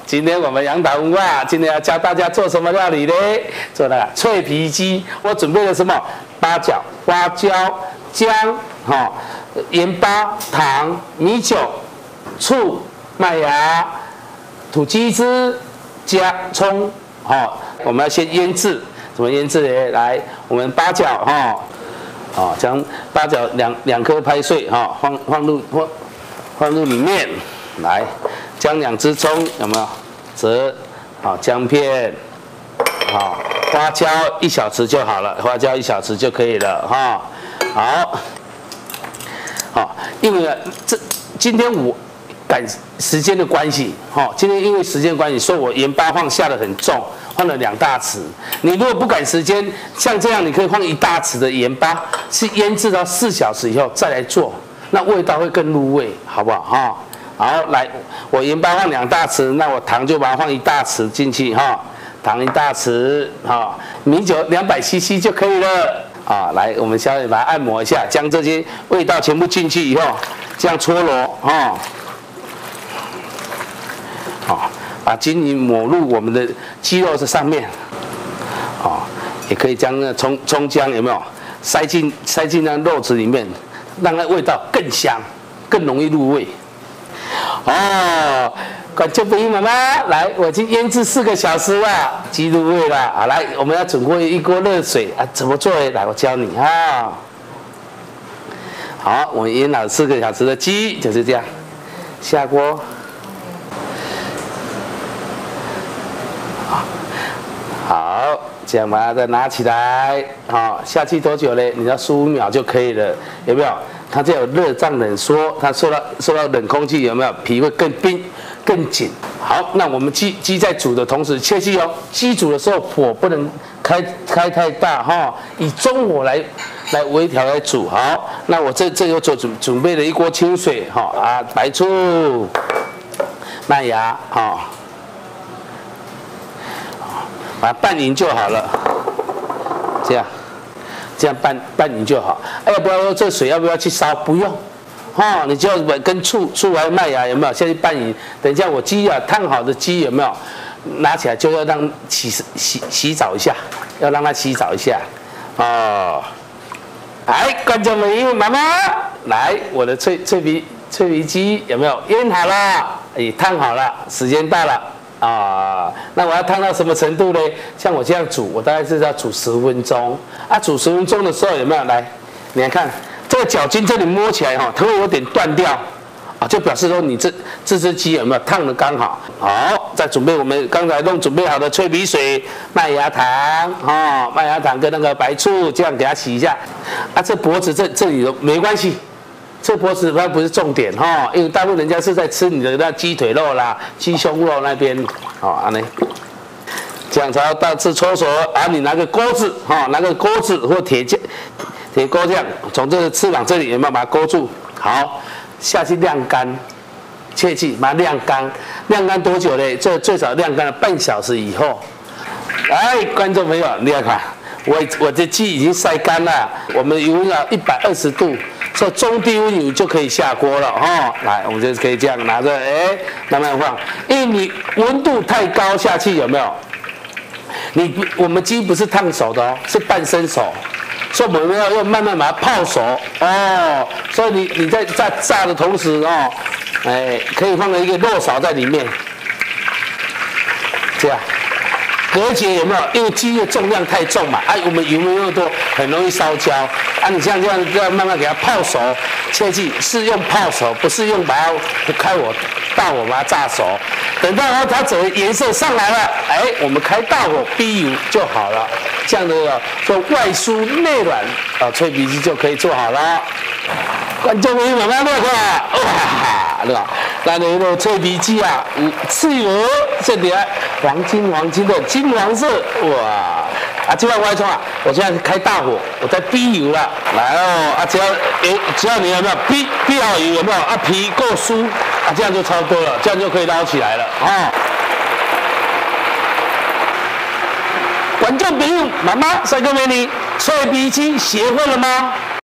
今天我们杨导文化今天要教大家做什么料理呢？做那个脆皮鸡。我准备了什么？八角、花椒、姜、盐巴、糖、米酒、醋、麦芽、土鸡汁、加葱。我们要先腌制。怎么腌制呢？来，我们八角将八角两颗拍碎放入里面。来，将2只葱有没有折？姜片，花椒1小匙就好了，花椒1小匙就可以了好，因为今天我赶时间的关系，今天因为时间关系，所以我盐巴下得很重，放了2大匙。你如果不赶时间，像这样，你可以放1大匙的盐巴，是腌制到4小时以后再来做，那味道会更入味，好不好好，来，我盐巴放2大匙，那我糖就把它放1大匙进去糖1大匙米酒200cc 就可以了来，我们稍微把它按摩一下，将这些味道全部进去以后，这样搓揉把均匀抹入我们的鸡肉这上面也可以将那葱姜有没有塞进那肉质里面，让它味道更香，更容易入味。观众朋友们来，我已经腌制4个小时了，鸡入味了。好，来，我们要准备1锅热水怎么做呢？来，我教你好，我们腌好4个小时的鸡就是这样，下锅。好，这样把它再拿起来。下去多久呢？你要15秒就可以了，有没有？它这有热胀冷缩，它受到冷空气，有没有？皮会更冰、更紧。好，那我们鸡在煮的同时，切记鸡煮的时候火不能开太大以中火来微调来煮。好，那我这有准备了1锅清水白醋、麦芽把它拌匀就好了，这样拌匀就好。要不要这水要不要去烧？不用，你就跟醋还有麦芽有没有下去拌匀？等一下我鸡烫好的鸡有没有拿起来就要让洗澡一下，要让它洗澡一下来，观众朋友妈妈来，我的脆皮鸡有没有腌好了？也烫好了，时间到了。那我要烫到什么程度呢？像我这样煮，我大概是要煮10分钟。煮10分钟的时候有没有来？你来看这个脚筋这里摸起来它会有点断掉就表示说你这只鸡有没有烫的刚好。好，再准备我们刚才准备好的脆皮水、麦芽糖跟那个白醋，这样给它洗一下。这脖子这里没关系。这脖子它不是重点因为大部分人家是在吃你的那鸡腿肉啦、鸡胸肉那边这样才要大致搓手你拿个钩子拿个钩子或铁钩这样，从这个翅膀这里有没有把它勾住？好，下去晾干，切记把它晾干。晾干多久呢？这最少晾干了半小时以后。来，观众朋友，你看看，我的鸡已经晒干了，我们油要120度。所以中低温你就可以下锅了来，我们就可以这样拿着，慢慢放。因为你温度太高下去有没有？我们鸡不是烫熟的是半生熟，所以我们要慢慢把它泡熟所以你在炸的同时可以放了一个肉勺在里面，这样。隔节有没有？因为鸡的重量太重嘛，我们油没那么多，很容易烧焦你像这样慢慢给它泡熟，切记是用泡熟，不是用把它大火把它炸熟。等到它整个颜色上来了，我们开大火逼油就好了。这样的就外酥内软脆皮鸡就可以做好了。观众朋友们，那个咱的脆皮鸡刺油，这里黄金的金黄色，哇！这样外冲我现在开大火，我在逼油了，来只要你有没有逼好油有没有皮够酥这样就差不多了，这样就可以捞起来了观众朋友，妈妈、帅哥美女，脆皮鸡学会了吗？